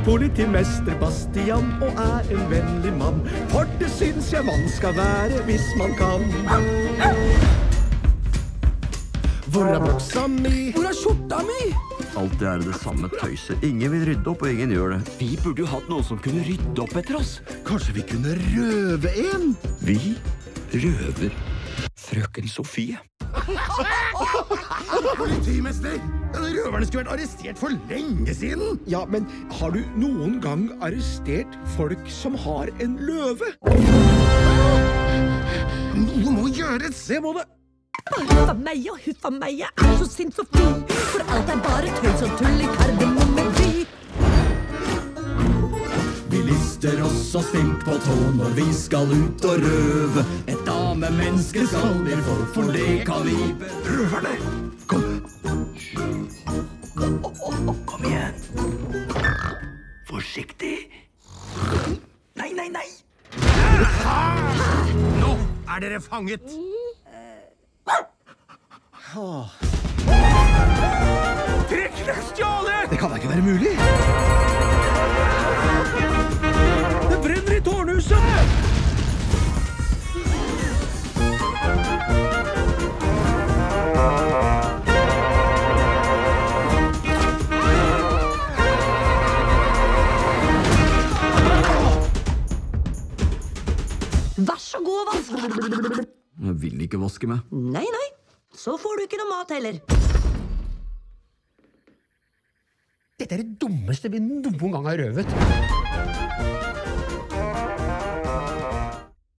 politimester Bastian og en vennlig mann. For det synes jeg man skal være hvis man kan. Hvor buksa mi? Hvor skjorta mi? Alltid det samme tøyset. Ingen vil rydde opp, og ingen gjør det. Vi burde jo hatt noen som kunne rydde opp etter oss. Kanskje vi kunne røve en? Vi røver frøken Sofie. Politimester! Røverne skulle vært arrestert for lenge siden. Ja, men har du noen gang arrestert folk som har en løve? Noe må gjøres! Det må det. Huffa meg og huffa meg, jeg så sint Sofie. For alt bare tøys og tull i Kardemommeby. Vi lister oss og stimp på tå når vi skal ut og røve. Et damemenneske skal vi få, for det kan vi. Røverne, kom. Kom igjen. Forsiktig. Nei, nei, nei. Nå dere fanget. Trekkene stjålet! Det kan da ikke være mulig. Det brenner i tårnhuset! Vær så god, vask. Jeg vil ikke vaske meg. Nei, nei. Så får du ikke noe mat heller. Dette det dummeste vi noen gang har røvet.